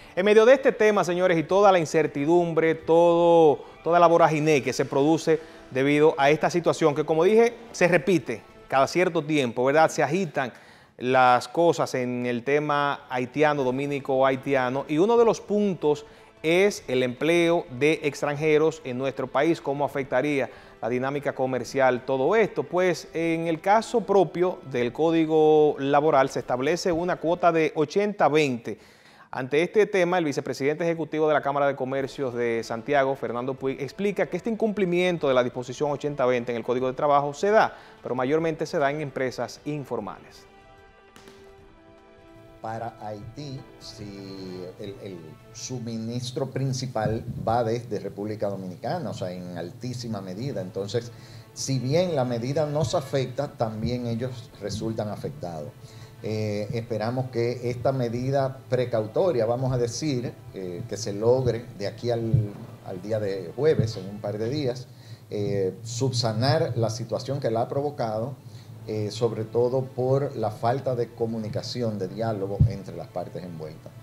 En medio de este tema, señores, y toda la incertidumbre, toda la vorágine que se produce debido a esta situación que, como dije, se repite cada cierto tiempo, ¿verdad? Se agitan las cosas en el tema haitiano, dominico haitiano, y uno de los puntos es el empleo de extranjeros en nuestro país, cómo afectaría la dinámica comercial todo esto. Pues en el caso propio del Código Laboral se establece una cuota de 80-20. Ante este tema, el vicepresidente ejecutivo de la Cámara de Comercios de Santiago, Fernando Puig, explica que este incumplimiento de la disposición 80-20 en el Código de Trabajo se da, pero mayormente se da en empresas informales. Para Haití, si el suministro principal va desde República Dominicana, o sea, en altísima medida. Entonces, si bien la medida nos afecta, también ellos resultan afectados. Esperamos que esta medida precautoria, vamos a decir, que se logre de aquí al día de jueves, en un par de días, subsanar la situación que la ha provocado, sobre todo por la falta de comunicación, de diálogo entre las partes envueltas.